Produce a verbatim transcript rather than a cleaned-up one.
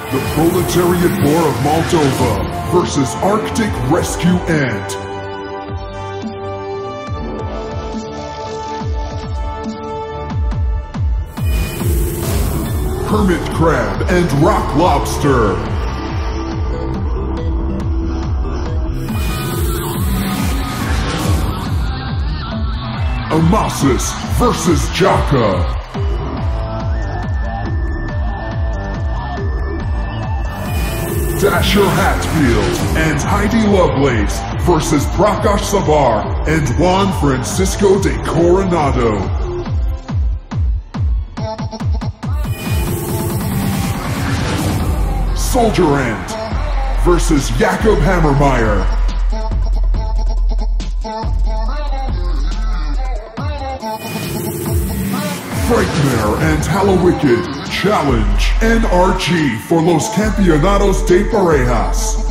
The Proletariat War of Moldova versus Arctic Rescue Ant. Hermit Crab and Rock Lobster. Amasis versus Jaka. Dasher Hatfield and Heidi Lovelace versus Prakash Sabar and Juan Francisco de Coronado. Soldier Ant versus Jakob Hammermeyer. Frightmare and Hallowicked challenge N R G for Los Campeonatos de Parejas.